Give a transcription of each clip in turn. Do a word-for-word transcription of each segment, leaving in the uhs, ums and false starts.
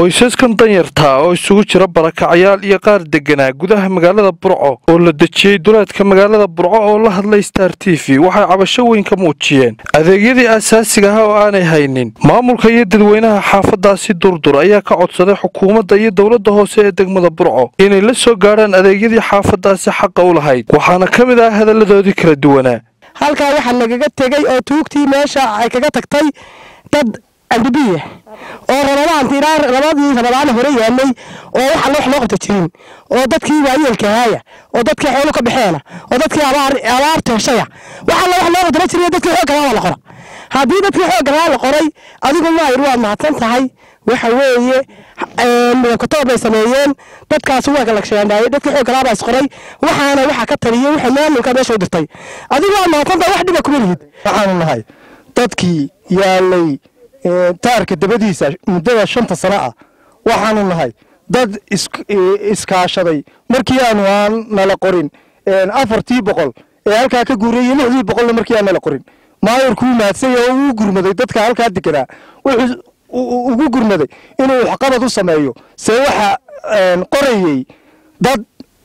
qoysaskan danyarta oo isugu jira barakacayaal iyo qaar deganaa gudaha magaalada Burco oo la dejiyay duleedka magaalada Burco oo la hadlay Star T V waxay cabasho weyn ka muujiyeen adeegyadii aasaasiga ah oo aanay haynin maamulka iyo dadweynaha xaafadaasi durdur ayaa ka codsaday xukuumadda iyo dawladda hoose ee degmada Burco inay la soo gaaraan adeegyadii xaafadaasi xaq u lahayd waxaana kamid ah hadaladoodii kala duwanaa halka waxa nagaga tagay oo tuugtii meesha ay kaga tagtay dad andibiye oo rabadaan tirar rabadii rabadaan hore yaanay oo waxa loo xloo qabta jirin oo dadkii waayeelka haaya oo dadkii xoolo ka baxeena oo dadkii abaar abaar toosaya waxa loo xloo qabta jirin dadkii xoog kala la qora hadii dadkii xoog kala la qoray adigu ma ay ruwaad mahadsan tahay waxa weeye ee ka toobay sameeyeen dadkaas waa kala sheegay dadkii xoog kala baas qoray waxaana waxa ka taliyay waxa maamulka meesha u dirtay adigu waa mahadsan tahay wax dhiba kuma lihid waxaan nahay dadkii yaalay taarka dabadiisa muddada shanta sano ah waxaanu nahay dad iskaashaday markii aanu aan nala qorin afartii boqol ee halka ka guureeyay lixdii boqol markii aan nala qorin maayirku maadsay oo uu gurmaday dadka halka deganaa wuxuu ugu gurmaday inuu waxqabad u sameeyo see waxa qorayay dad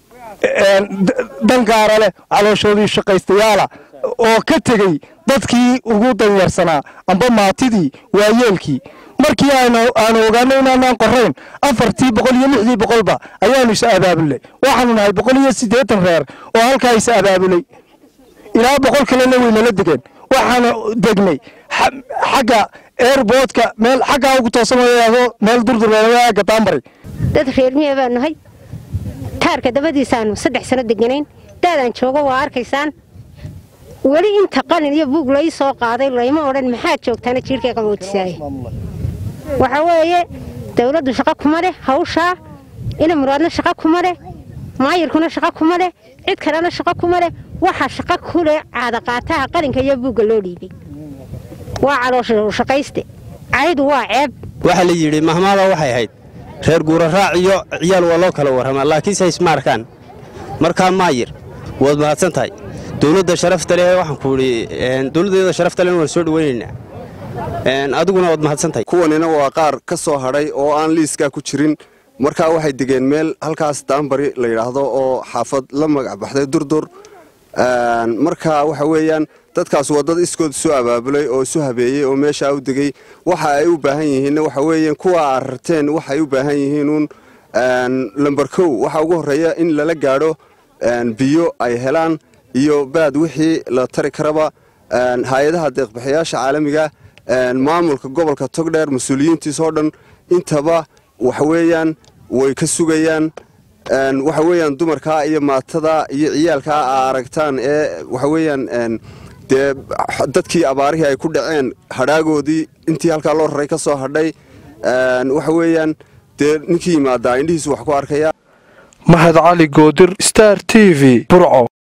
dan gaar ah calooshoodii shaqaystayaala oo ka tagay dadkii ugu danyarsanaa amba maatidii waayeelkii markii aanu aanu ogaanay inaan qorayn afartii boqol iyo lixdii boqol ba ayaanu is abaabulay waxaanu nahay boqol iyo siddeetan reer oo halka is abaabulay ilaa boqol kale way nala degeen waxaanu degnay xagga airportka meel xagga ugu toosanayo meel durduraya gadaamari dad reer miyaa baan nahay taarka dabadiisaanu saddex sano deganayn daadaan joogo waa arkaysaan wali inta qalin iyo buug la soo qaaday layma oran maxaa joogtana jiirka qaboojisay waxa weeye dawladdu shaqo kuma leh hawsha ina muraadna shaqo kuma leh maayirkuna shaqo kuma leh cid kalena shaqo kuma leh waxa shaqo ku leh caada qaataha qalinka iyo buugga loo dhiibay waa caloosho shaqayste aydu waa ceeb waxa la yiri mahmaada waxay ahayd reer guura raac iyo ciyaal waa loo kala warama laakiin say ismaarkaan marka maayir wad mahadsan tahay dawladda sharafta leh waxaan ku yiri dawladda sharafta leh waan soo dhaweynaa een adiguna wad mahadsan tahay kuwanina waa qaar ka soo haray oo aan liiska ku jirin marka waxay digeen meel halkaas daanbari la yiraahdo oo xaafad la magac baxday durdur een marka waxa weeyaan dadkaas wadada iskood soo abaabulay oo soo habeeyay oo meesha u digay waxa ay u baahan yihiin waxa weeyaan kuwa arteen waxa ay u baahan yihiin een lambar kow waxa ugu horeeya in lala gaaro een biyo ay helaan iyo baad wixii la tari karaba een hay'adaha deeq-bixiyaasha caalamiga een maamulka gobolka Togdheer mas'uuliyiintiisa oo dhan intaba waxa weeyaan way ka sugayaan een waxa weeyaan dumarka iyo maatada iyo ciyaalka aragtaan ee waxa weeyaan een de dadkii abaarihii ay ku dhaceen hadhaagoodii intii halka loo raray ka soo hadhay een waxa weeyaan de ninkii maada indhihiisu wax ku arkaya Mahad Cali Goodir Star T V Burco.